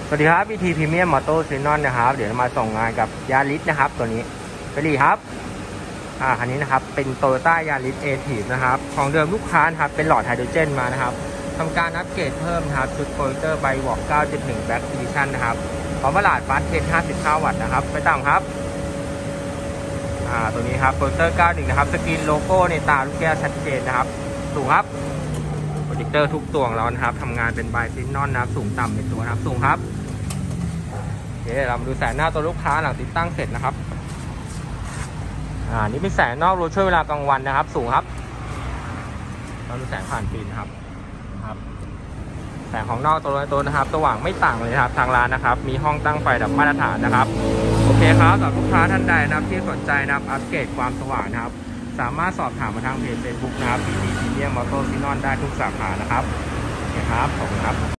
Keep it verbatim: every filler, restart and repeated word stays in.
สวัสดีครับ วี ที Premium Moto Xenon นะครับเดี๋ยวมาส่งงานกับยาริสนะครับตัวนี้ไปรีครับอ่าคันนี้นะครับเป็น Toyota Yaris Active นะครับของเดิมลูกค้าครับเป็นหลอดไฮโดรเจนมานะครับทำการอัปเกรดเพิ่มนะครับชุดโปรเตอร์ไบวอล์ก เก้าจุดหนึ่ง Black Edition นะครับพร้อมตลาดฟาสเทนห้าสิบห้าวัตต์นะครับไปตามครับอ่าตัวนี้ครับโปรเตอร์เก้าสิบเอ็ดนะครับสกรีนโลโก้ในตาลูกแก้วชัดเจนนะครับสูงครับโปรเจคเตอร์ทุกตัวของเรานะครับทำงานเป็นไบซินอนนะครับสูงต่ำเป็นตัวนะครับสูงครับโอเคเรามาดูแสงหน้าตัวลูกค้าหลังติดตั้งเสร็จนะครับอ่านี่เป็นแสงนอกรถช่วยเวลากลางวันนะครับสูงครับเราดูแสงผ่านฟิล์มนะครับนะครับแสงของนอกตัวตัวนะครับสว่างไม่ต่างเลยครับทางร้านนะครับมีห้องตั้งไฟแบบมาตรฐานนะครับโอเคครับสำหรับลูกค้าท่านใดนะครับที่สนใจนะครับอัปเกรดความสว่างนะครับสามารถสอบถามมาทางเพจ เฟซบุ๊ก นะครับ วี ที Premium Moto Xenon ได้ทุกสาขานะครับโอเคครับขอบคุณครับ